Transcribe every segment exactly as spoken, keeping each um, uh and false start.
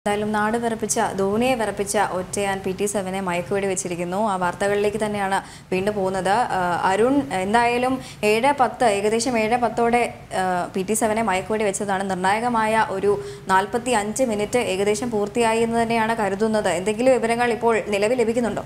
എന്തായാലും നാട് വിറപ്പിച്ച ധോണിയെ വിറപ്പിച്ച ഒറ്റയാൻ P T സെവനെ മയക്കുവെടി വെച്ചിരിക്കുന്നു. ആ വാർത്തകളിലേക്ക് തന്നെയാണ് വീണ്ടും പോകുന്നത്. അരുൺ, എന്തായാലും ഏഴ് പത്ത് ഏകദേശം ഏഴ് പത്തോടെ പി ടി സെവനെ മയക്കുവെടി വെച്ചതാണ്. നിർണായകമായ ഒരു നാൽപ്പത്തി അഞ്ച് മിനിറ്റ് ഏകദേശം പൂർത്തിയായി എന്ന് തന്നെയാണ് കരുതുന്നത്. എന്തെങ്കിലും വിവരങ്ങൾ ഇപ്പോൾ നിലവിൽ ലഭിക്കുന്നുണ്ടോ?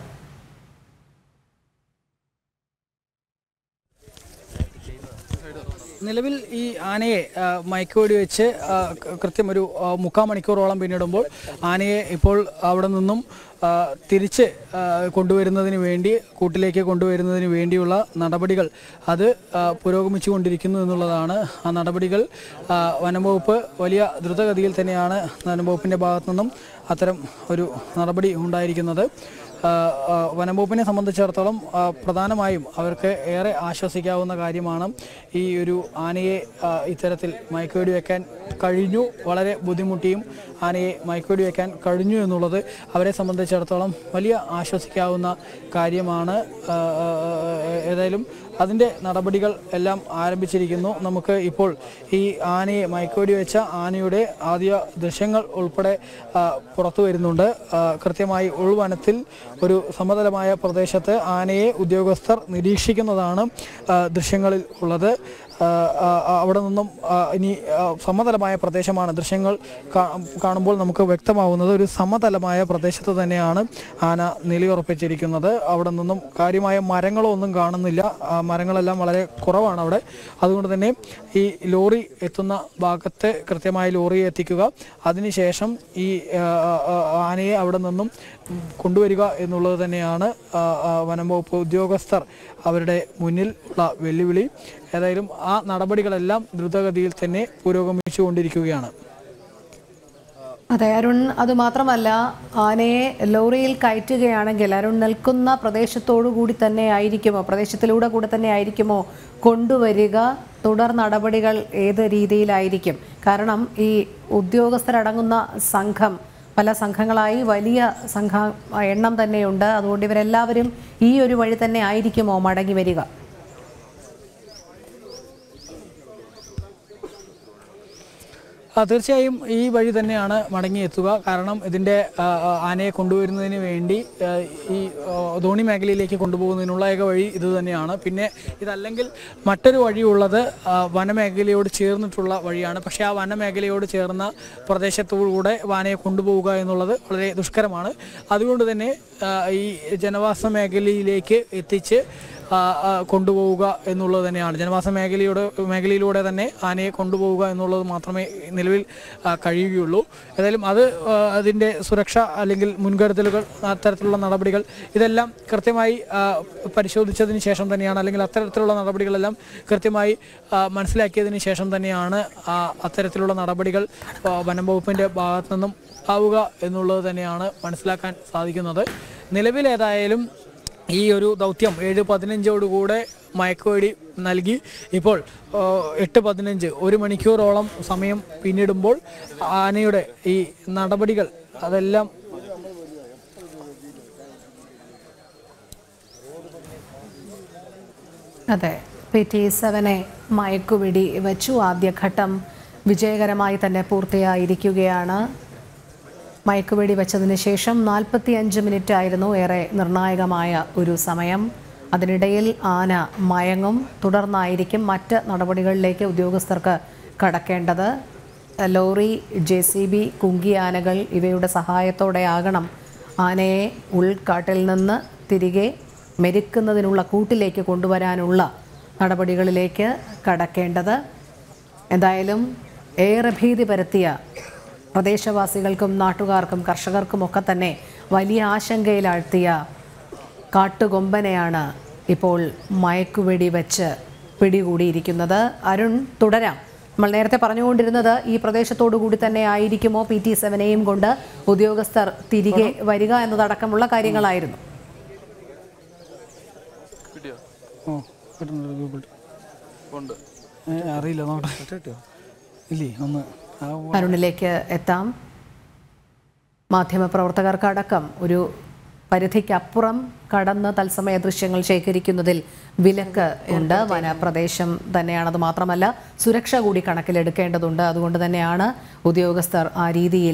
നിലവിൽ ഈ ആനയെ മയക്കുവെടി വെച്ച് കൃത്യം ഒരു മുക്കാൽ മണിക്കൂറോളം പിന്നിടുമ്പോൾ ആനയെ ഇപ്പോൾ അവിടെ നിന്നും തിരിച്ച് കൊണ്ടുവരുന്നതിന് വേണ്ടി കൂട്ടിലേക്ക് കൊണ്ടുവരുന്നതിന് വേണ്ടിയുള്ള നടപടികൾ അത് പുരോഗമിച്ചു കൊണ്ടിരിക്കുന്നു എന്നുള്ളതാണ്. ആ നടപടികൾ വനംവകുപ്പ് വലിയ ദ്രുതഗതിയിൽ തന്നെയാണ് വനംവകുപ്പിൻ്റെ ഭാഗത്തു നിന്നും അത്തരം ഒരു നടപടി ഉണ്ടായിരിക്കുന്നത്. വനംവകുപ്പിനെ സംബന്ധിച്ചിടത്തോളം പ്രധാനമായും അവർക്ക് ഏറെ ആശ്വസിക്കാവുന്ന കാര്യമാണ് ഈ ഒരു ആനയെ ഇത്തരത്തിൽ മയക്കുവെടി വയ്ക്കാൻ കഴിഞ്ഞു. വളരെ ബുദ്ധിമുട്ടിയും ആനയെ മയക്കുവെടി വയ്ക്കാൻ കഴിഞ്ഞു എന്നുള്ളത് അവരെ സംബന്ധിച്ചിടത്തോളം വലിയ ആശ്വസിക്കാവുന്ന കാര്യമാണ്. ഏതായാലും അതിൻ്റെ നടപടികൾ എല്ലാം ആരംഭിച്ചിരിക്കുന്നു. നമുക്ക് ഇപ്പോൾ ഈ ആനയെ മയക്കുവെടി വെച്ച ആനയുടെ ആദ്യ ദൃശ്യങ്ങൾ ഉൾപ്പെടെ പുറത്തു വരുന്നുണ്ട്. കൃത്യമായി ഉൾവനത്തിൽ ഒരു സമതലമായ പ്രദേശത്ത് ആനയെ ഉദ്യോഗസ്ഥർ നിരീക്ഷിക്കുന്നതാണ് ദൃശ്യങ്ങളിൽ ഉള്ളത്. അവിടെ നിന്നും ഇനി സമതലമായ പ്രദേശമാണ്. ദൃശ്യങ്ങൾ കാണുമ്പോൾ നമുക്ക് വ്യക്തമാവുന്നത് ഒരു സമതലമായ പ്രദേശത്ത് തന്നെയാണ് ആന നിലയുറപ്പിച്ചിരിക്കുന്നത്. അവിടെ നിന്നും കാര്യമായ മരങ്ങളോ ഒന്നും കാണുന്നില്ല. മരങ്ങളെല്ലാം വളരെ കുറവാണ് അവിടെ. അതുകൊണ്ട് തന്നെ ഈ ലോറി എത്തുന്ന ഭാഗത്ത് കൃത്യമായി ലോറിയെ എത്തിക്കുക, അതിനുശേഷം ഈ ആനയെ അവിടെ നിന്നും കൊണ്ടുവരിക എന്നുള്ളത് തന്നെയാണ് വനംവകുപ്പ് ഉദ്യോഗസ്ഥർ അവരുടെ മുന്നിൽ ഉള്ള വെല്ലുവിളി. ഏതായാലും ആ നടപടികളെല്ലാം ദ്രുതഗതിയിൽ തന്നെ പുരോഗമിച്ചു കൊണ്ടിരിക്കുകയാണ്. അതെ അരുൺ, അതുമാത്രമല്ല ആനയെ ലോറിയിൽ കയറ്റുകയാണെങ്കിൽ അരുൺ നിൽക്കുന്ന പ്രദേശത്തോടു കൂടി തന്നെ ആയിരിക്കുമോ, പ്രദേശത്തിലൂടെ കൂടെ തന്നെ ആയിരിക്കുമോ കൊണ്ടുവരിക? തുടർ നടപടികൾ ഏത് രീതിയിലായിരിക്കും? കാരണം ഈ ഉദ്യോഗസ്ഥരടങ്ങുന്ന സംഘം പല സംഘങ്ങളായി വലിയ സംഘ എണ്ണം തന്നെയുണ്ട്. അതുകൊണ്ട് ഇവരെല്ലാവരും ഈ ഒരു വഴി തന്നെ ആയിരിക്കുമോ മടങ്ങി വരിക? തീർച്ചയായും ഈ വഴി തന്നെയാണ് മടങ്ങിയെത്തുക. കാരണം ഇതിൻ്റെ ആനയെ കൊണ്ടുവരുന്നതിന് വേണ്ടി ഈ ധോണി മേഖലയിലേക്ക് കൊണ്ടുപോകുന്നതിനുള്ള ഏക വഴി ഇത് തന്നെയാണ്. പിന്നെ ഇതല്ലെങ്കിൽ മറ്റൊരു വഴിയുള്ളത് വനമേഖലയോട് ചേർന്നിട്ടുള്ള വഴിയാണ്. പക്ഷേ ആ വനമേഖലയോട് ചേർന്ന പ്രദേശത്തുകൂടെ ആനയെ കൊണ്ടുപോവുക എന്നുള്ളത് വളരെ ദുഷ്കരമാണ്. അതുകൊണ്ട് തന്നെ ഈ ജനവാസ മേഖലയിലേക്ക് എത്തിച്ച് കൊണ്ടുപോവുക എന്നുള്ളത് തന്നെയാണ്. ജനവാസ മേഖലയുടെ മേഖലയിലൂടെ തന്നെ ആനയെ കൊണ്ടുപോവുക എന്നുള്ളത് മാത്രമേ നിലവിൽ കഴിയുകയുള്ളൂ. ഏതായാലും അത് അതിൻ്റെ സുരക്ഷ അല്ലെങ്കിൽ മുൻകരുതലുകൾ, അത്തരത്തിലുള്ള നടപടികൾ ഇതെല്ലാം കൃത്യമായി പരിശോധിച്ചതിന് ശേഷം തന്നെയാണ്, അല്ലെങ്കിൽ അത്തരത്തിലുള്ള നടപടികളെല്ലാം കൃത്യമായി മനസ്സിലാക്കിയതിന് ശേഷം തന്നെയാണ് അത്തരത്തിലുള്ള നടപടികൾ വനം വകുപ്പിൻ്റെ ഭാഗത്തു നിന്നും ആവുക എന്നുള്ളത് തന്നെയാണ് മനസ്സിലാക്കാൻ സാധിക്കുന്നത്. നിലവിലേതായാലും ഈ ഒരു ദൗത്യം ഏഴ് പതിനഞ്ചോടുകൂടെ മയക്കുവെടി നൽകി ഇപ്പോൾ എട്ട് പതിനഞ്ച് ഒരു മണിക്കൂറോളം സമയം പിന്നിടുമ്പോൾ ആനയുടെ ഈ നടപടികൾ അതെല്ലാം അതെ പി ടി സെവനെ മയക്കുവെടി വെച്ചു. ആദ്യഘട്ടം വിജയകരമായി തന്നെ പൂർത്തിയായിരിക്കുകയാണ്. മയക്കുവെടി വെച്ചതിന് ശേഷം നാൽപ്പത്തി അഞ്ച് മിനിറ്റ് ആയിരുന്നു ഏറെ നിർണായകമായ ഒരു സമയം. അതിനിടയിൽ ആന മയങ്ങും. തുടർന്നായിരിക്കും മറ്റ് നടപടികളിലേക്ക് ഉദ്യോഗസ്ഥർക്ക് കടക്കേണ്ടത്. ലോറി, ജെ സി ബി, കുങ്കിയാനകൾ ഇവയുടെ സഹായത്തോടെ ആകണം ആനയെ ഉൾക്കാട്ടിൽ നിന്ന് തിരികെ മെരുക്കുന്നതിനുള്ള കൂട്ടിലേക്ക് കൊണ്ടുവരാനുള്ള നടപടികളിലേക്ക് കടക്കേണ്ടത്. എന്തായാലും ഏറെ ഭീതി പരത്തിയ പ്രദേശവാസികൾക്കും നാട്ടുകാർക്കും കർഷകർക്കുമൊക്കെ തന്നെ വലിയ ആശങ്കയിലാഴ്ത്തിയ കാട്ടുകൊമ്പനെയാണ് ഇപ്പോൾ മയക്കുവെടി വെച്ച് പിടികൂടിയിരിക്കുന്നത്. അരുൺ, തുടരാം. നമ്മൾ നേരത്തെ പറഞ്ഞുകൊണ്ടിരുന്നത് ഈ പ്രദേശത്തോടു കൂടി തന്നെ ആയിരിക്കുമോ പി ടി സെവനെയും കൊണ്ട് ഉദ്യോഗസ്ഥർ തിരികെ വരിക എന്നതടക്കമുള്ള കാര്യങ്ങളായിരുന്നു. അരുണിലേക്ക് എത്താം. മാധ്യമപ്രവർത്തകർക്കടക്കം ഒരു പരിധിക്കപ്പുറം കടന്ന് തത്സമയ ദൃശ്യങ്ങൾ ശേഖരിക്കുന്നതിൽ വിലക്ക് ഉണ്ട്. വനപ്രദേശം തന്നെയാണത്. മാത്രമല്ല സുരക്ഷ കൂടി കണക്കിലെടുക്കേണ്ടതുണ്ട്. അതുകൊണ്ട് തന്നെയാണ് ഉദ്യോഗസ്ഥർ ആ രീതിയിൽ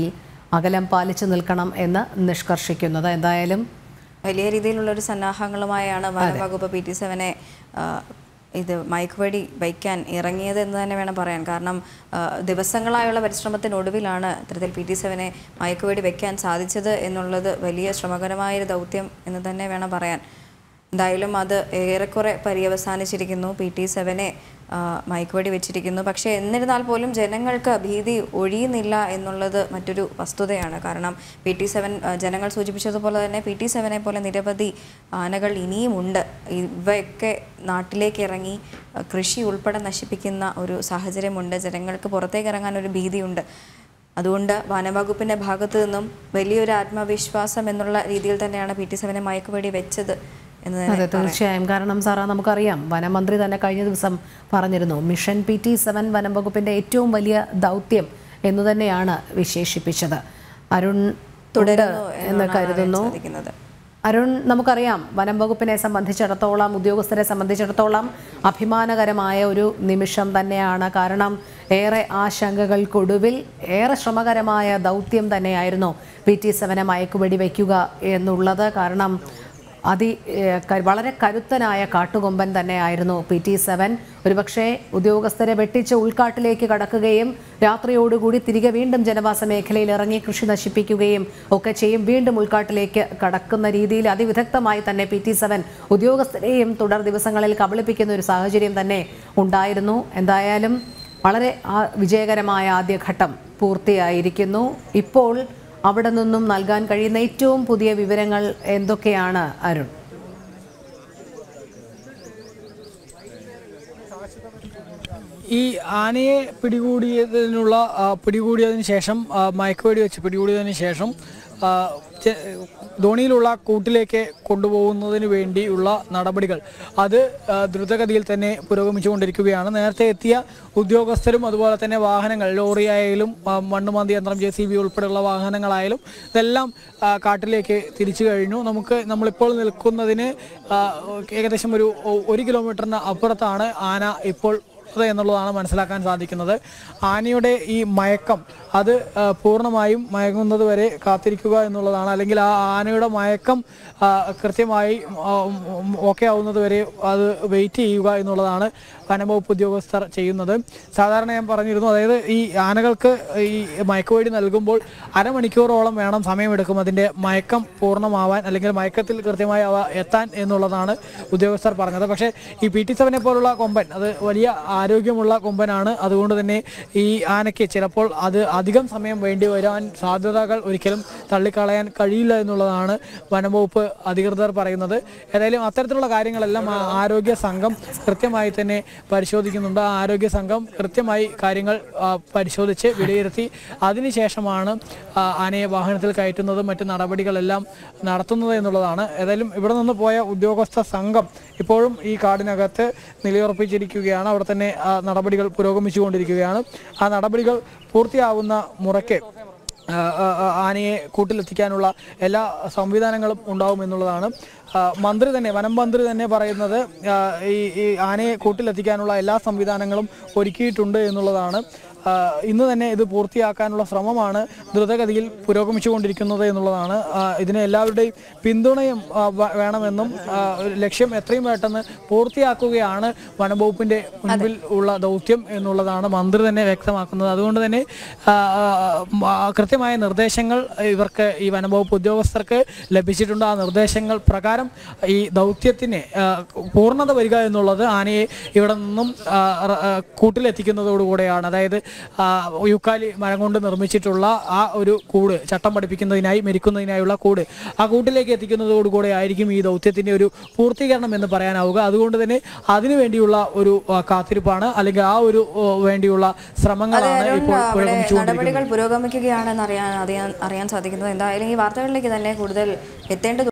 അകലം പാലിച്ചു നിൽക്കണം എന്ന് നിഷ്കർഷിക്കുന്നത്. എന്തായാലും വലിയ രീതിയിലുള്ള ഒരു സന്നാഹങ്ങളുമായാണ് വനംവകുപ്പ് പി ടി സെവനെ ഇത് മയക്കുവെടി വയ്ക്കാൻ ഇറങ്ങിയത് എന്ന് തന്നെ വേണം പറയാൻ. കാരണം ദിവസങ്ങളായുള്ള പരിശ്രമത്തിനൊടുവിലാണ് ഇത്തരത്തിൽ പി ടി സെവനെ മയക്കുവെടി വയ്ക്കാൻ സാധിച്ചത് എന്നുള്ളത് വലിയ ശ്രമകരമായൊരു ദൗത്യം എന്ന് തന്നെ വേണം പറയാൻ. എന്തായാലും അത് ഏറെക്കുറെ പര്യവസാനിച്ചിരിക്കുന്നു. പി ടി സെവനെ മയക്കുവെടി വെച്ചിരിക്കുന്നു. പക്ഷേ എന്നിരുന്നാൽ പോലും ജനങ്ങൾക്ക് ഭീതി ഒഴിയുന്നില്ല എന്നുള്ളത് മറ്റൊരു വസ്തുതയാണ്. കാരണം പി ടി സെവൻ ജനങ്ങൾ സൂചിപ്പിച്ചതുപോലെ തന്നെ പി ടി സെവനെ പോലെ നിരവധി ആനകൾ ഇനിയുമുണ്ട്. ഇവയൊക്കെ നാട്ടിലേക്ക് ഇറങ്ങി കൃഷി ഉൾപ്പെടെ നശിപ്പിക്കുന്ന ഒരു സാഹചര്യമുണ്ട്. ജനങ്ങൾക്ക് പുറത്തേക്ക് ഇറങ്ങാൻ ഒരു ഭീതിയുണ്ട്. അതുകൊണ്ട് വനംവകുപ്പിൻ്റെ ഭാഗത്തു നിന്നും വലിയൊരു ആത്മവിശ്വാസം എന്നുള്ള രീതിയിൽ തന്നെയാണ് പി ടി സെവനെ മയക്കുവെടി വെച്ചത്. അതെ, തീർച്ചയായും. കാരണം സാറാ, നമുക്കറിയാം, വനമന്ത്രി തന്നെ കഴിഞ്ഞ ദിവസം പറഞ്ഞിരുന്നു, മിഷൻ പി ടി സെവൻ വനം വകുപ്പിന്റെ ഏറ്റവും വലിയ ദൗത്യം എന്ന് തന്നെയാണ് വിശേഷിപ്പിച്ചത്. അരുൺ തുടരുന്നു എന്ന് കരുതുന്നു. അരുൺ, നമുക്കറിയാം വനം വകുപ്പിനെ സംബന്ധിച്ചിടത്തോളം, ഉദ്യോഗസ്ഥരെ സംബന്ധിച്ചിടത്തോളം അഭിമാനകരമായ ഒരു നിമിഷം തന്നെയാണ്. കാരണം ഏറെ ആശങ്കകൾക്കൊടുവിൽ ഏറെ ശ്രമകരമായ ദൗത്യം തന്നെയായിരുന്നു പി ടി സെവനെ മയക്കുവെടി വയ്ക്കുക എന്നുള്ളത്. കാരണം അതി വളരെ കരുത്തനായ കാട്ടുകൊമ്പൻ തന്നെയായിരുന്നു പി ടി സെവൻ. ഒരുപക്ഷെ ഉദ്യോഗസ്ഥരെ വെട്ടിച്ച് ഉൾക്കാട്ടിലേക്ക് കടക്കുകയും രാത്രിയോടുകൂടി തിരികെ വീണ്ടും ജനവാസ മേഖലയിൽ ഇറങ്ങി കൃഷി നശിപ്പിക്കുകയും ഒക്കെ ചെയ്യും. വീണ്ടും ഉൾക്കാട്ടിലേക്ക് കടക്കുന്ന രീതിയിൽ അതിവിദഗ്ധമായി തന്നെ പി ടി സെവൻ ഉദ്യോഗസ്ഥരെയും തുടർ ദിവസങ്ങളിൽ കബളിപ്പിക്കുന്ന ഒരു സാഹചര്യം തന്നെ ഉണ്ടായിരുന്നു. എന്തായാലും വളരെ വിജയകരമായ ആദ്യഘട്ടം പൂർത്തിയായിരിക്കുന്നു. ഇപ്പോൾ അവിടെ നിന്നും നൽകാൻ കഴിയുന്ന ഏറ്റവും പുതിയ വിവരങ്ങൾ എന്തൊക്കെയാണ് അരുൺ? ഈ ആനയെ പിടികൂടിയതിനുള്ള പിടികൂടിയതിന് ശേഷം മയക്കുവെടി വെച്ച് പിടികൂടിയതിന് ശേഷം ധോണിയിലുള്ള കൂട്ടിലേക്ക് കൊണ്ടുപോകുന്നതിന് വേണ്ടിയുള്ള നടപടികൾ അത് ദ്രുതഗതിയിൽ തന്നെ പുരോഗമിച്ചുകൊണ്ടിരിക്കുകയാണ്. നേരത്തെ എത്തിയ ഉദ്യോഗസ്ഥരും അതുപോലെ തന്നെ വാഹനങ്ങൾ, ലോറി ആയാലും മണ്ണുമാന്തി യന്ത്രം, ജെ സി ബി ഉൾപ്പെടെയുള്ള വാഹനങ്ങളായാലും ഇതെല്ലാം കാട്ടിലേക്ക് തിരിച്ചു കഴിഞ്ഞു. നമുക്ക് നമ്മളിപ്പോൾ നിൽക്കുന്നതിന് ഏകദേശം ഒരു ഒരു കിലോമീറ്ററിന് അപ്പുറത്താണ് ആന ഇപ്പോൾ എന്നുള്ളതാണ് മനസ്സിലാക്കാൻ സാധിക്കുന്നത്. ആനയുടെ ഈ മയക്കം അത് പൂർണ്ണമായും മയങ്ങുന്നത് വരെ കാത്തിരിക്കുക എന്നുള്ളതാണ്. അല്ലെങ്കിൽ ആ ആനയുടെ മയക്കം കൃത്യമായി ഓക്കെ ആവുന്നത് വരെ അത് വെയിറ്റ് ചെയ്യുക എന്നുള്ളതാണ് വനംവകുപ്പ് ഉദ്യോഗസ്ഥർ ചെയ്യുന്നത്. സാധാരണ ഞാൻ പറഞ്ഞിരുന്നു, അതായത് ഈ ആനകൾക്ക് ഈ മയക്കുവെടി നൽകുമ്പോൾ അരമണിക്കൂറോളം വേണം സമയമെടുക്കും അതിൻ്റെ മയക്കം പൂർണ്ണമാവാൻ, അല്ലെങ്കിൽ മയക്കത്തിൽ കൃത്യമായി അവ എത്താൻ എന്നുള്ളതാണ് ഉദ്യോഗസ്ഥർ പറഞ്ഞത്. പക്ഷേ ഈ പി ടി സെവനെ പോലുള്ള കൊമ്പൻ അത് വലിയ ആരോഗ്യമുള്ള കൊമ്പനാണ്. അതുകൊണ്ട് തന്നെ ഈ ആനയ്ക്ക് ചിലപ്പോൾ അത് അധികം സമയം വേണ്ടി വരാൻ സാധ്യതകൾ ഒരിക്കലും തള്ളിക്കളയാൻ കഴിയില്ല എന്നുള്ളതാണ് വനംവകുപ്പ് അധികൃതർ പറയുന്നത്. ഏതായാലും അത്തരത്തിലുള്ള കാര്യങ്ങളെല്ലാം ആരോഗ്യ സംഘം കൃത്യമായി തന്നെ പരിശോധിക്കുന്നുണ്ട്. ആ ആരോഗ്യ സംഘം കൃത്യമായി കാര്യങ്ങൾ പരിശോധിച്ച് വിലയിരുത്തി അതിനുശേഷമാണ് ആനയെ വാഹനത്തിൽ കയറ്റുന്നതും മറ്റു നടപടികളെല്ലാം നടത്തുന്നത് എന്നുള്ളതാണ്. ഏതായാലും ഇവിടെ നിന്ന് പോയ ഉദ്യോഗസ്ഥ സംഘം ഇപ്പോഴും ഈ കാടിനകത്ത് നിലയുറപ്പിച്ചിരിക്കുകയാണ്. അവിടെ തന്നെ നടപടികൾ പുരോഗമിച്ചുകൊണ്ടിരിക്കുകയാണ്. ആ നടപടികൾ പൂർത്തിയാവുന്ന മുറയ്ക്ക് ആനയെ കൂട്ടിലെത്തിക്കാനുള്ള എല്ലാ സംവിധാനങ്ങളും ഉണ്ടാവും എന്നുള്ളതാണ് മന്ത്രി തന്നെ വനം മന്ത്രി തന്നെ പറയുന്നത്. ഈ ഈ ആനയെ കൂട്ടിലെത്തിക്കാനുള്ള എല്ലാ സംവിധാനങ്ങളും ഒരുക്കിയിട്ടുണ്ട് എന്നുള്ളതാണ്. ഇന്ന് തന്നെ ഇത് പൂർത്തിയാക്കാനുള്ള ശ്രമമാണ് ദ്രുതഗതിയിൽ പുരോഗമിച്ചുകൊണ്ടിരിക്കുന്നത് എന്നുള്ളതാണ്. ഇതിന് എല്ലാവരുടെയും പിന്തുണയും വേണമെന്നും ലക്ഷ്യം എത്രയും പെട്ടെന്ന് പൂർത്തിയാക്കുകയാണ് വനംവകുപ്പിന്റെ മുൻപിൽ ഉള്ള ദൗത്യം എന്നുള്ളതാണ് മന്ത്രി തന്നെ വ്യക്തമാക്കുന്നത്. അതുകൊണ്ട് തന്നെ കൃത്യമായ നിർദ്ദേശങ്ങൾ ഇവർക്ക് ഈ വനംവകുപ്പ് ഉദ്യോഗസ്ഥർക്ക് ലഭിച്ചിട്ടുണ്ട്. ആ നിർദ്ദേശങ്ങൾ പ്രകാരം ഈ ദൗത്യത്തിന് പൂർണ്ണത വരിക എന്നുള്ളത് ആനയെ ഇവിടെ നിന്നും കൂട്ടിലെത്തിക്കുന്നതോടുകൂടെയാണ്. അതായത് യൂക്കാലി മരം കൊണ്ട് നിർമ്മിച്ചിട്ടുള്ള ആ ഒരു കൂട്, ചട്ടം പഠിപ്പിക്കുന്നതിനായി മെരിക്കുന്നതിനായുള്ള കൂട്, ആ കൂട്ടിലേക്ക് എത്തിക്കുന്നതോടുകൂടെ ആയിരിക്കും ഈ ദൗത്യത്തിന്റെ ഒരു പൂർത്തീകരണം എന്ന് പറയാനാവുക. അതുകൊണ്ട് തന്നെ അതിനു വേണ്ടിയുള്ള ഒരു കാത്തിരിപ്പാണ്, അല്ലെങ്കിൽ ആ ഒരു വേണ്ടിയുള്ള ശ്രമങ്ങളാണ് ഇപ്പോൾ നടപടികൾ പുരോഗമിക്കുകയാണെന്ന് അറിയാൻ അറിയാൻ അറിയാൻ സാധിക്കുന്നത്. എന്തായാലും ഈ വാർത്തകളിലേക്ക് തന്നെ കൂടുതൽ എത്തേണ്ടതുണ്ട്.